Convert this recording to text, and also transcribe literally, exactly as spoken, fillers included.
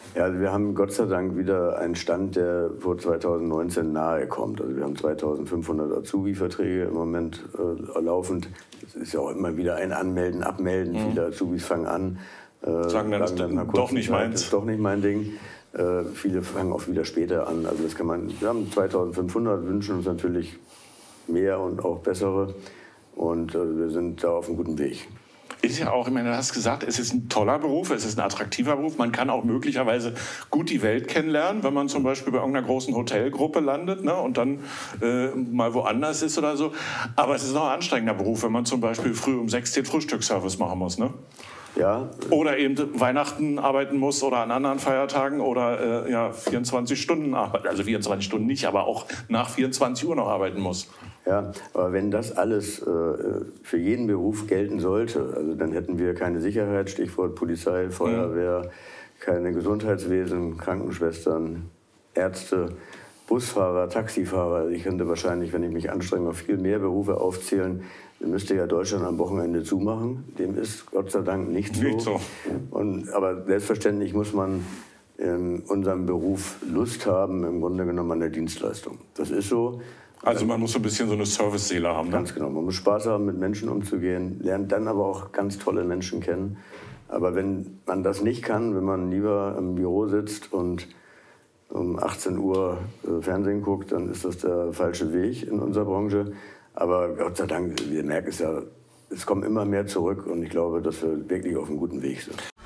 Ja, also wir haben Gott sei Dank wieder einen Stand, der vor zweitausendneunzehn nahe kommt. Also wir haben zweitausendfünfhundert Azubi-Verträge im Moment äh, laufend. Es ist ja auch immer wieder ein Anmelden, Abmelden. Mhm. Viele Azubis fangen an. Äh, sagen dann, sagen dann doch nicht meins. Das ist doch nicht mein Ding. Äh, viele fangen auch wieder später an. Also das kann man, wir haben zweitausendfünfhundert, wünschen uns natürlich mehr und auch bessere. Und äh, wir sind da auf einem guten Weg. Ist ja auch, ich meine, du hast gesagt, es ist ein toller Beruf, es ist ein attraktiver Beruf. Man kann auch möglicherweise gut die Welt kennenlernen, wenn man zum Beispiel bei irgendeiner großen Hotelgruppe landet, ne, und dann äh, mal woanders ist oder so. Aber es ist auch ein anstrengender Beruf, wenn man zum Beispiel früh um sechs den Frühstücksservice machen muss, ne? Ja. Oder eben Weihnachten arbeiten muss oder an anderen Feiertagen oder äh, ja, vierundzwanzig Stunden arbeiten. Also vierundzwanzig Stunden nicht, aber auch nach vierundzwanzig Uhr noch arbeiten muss. Ja, aber wenn das alles äh, für jeden Beruf gelten sollte, also dann hätten wir keine Sicherheit, Stichwort Polizei, Feuerwehr, mhm. keine Gesundheitswesen, Krankenschwestern, Ärzte, Busfahrer, Taxifahrer. Ich könnte wahrscheinlich, wenn ich mich anstrenge, noch viel mehr Berufe aufzählen. Dann müsste ja Deutschland am Wochenende zumachen. Dem ist Gott sei Dank nicht so. Nicht so. Und, aber selbstverständlich muss man in unserem Beruf Lust haben, im Grunde genommen an der Dienstleistung. Das ist so. Also man muss so ein bisschen so eine Service-Seele haben. Ne? Ganz genau. Man muss Spaß haben, mit Menschen umzugehen, lernt dann aber auch ganz tolle Menschen kennen. Aber wenn man das nicht kann, wenn man lieber im Büro sitzt und um achtzehn Uhr Fernsehen guckt, dann ist das der falsche Weg in unserer Branche. Aber Gott sei Dank, wir merken es ja, es kommen immer mehr zurück und ich glaube, dass wir wirklich auf einem guten Weg sind.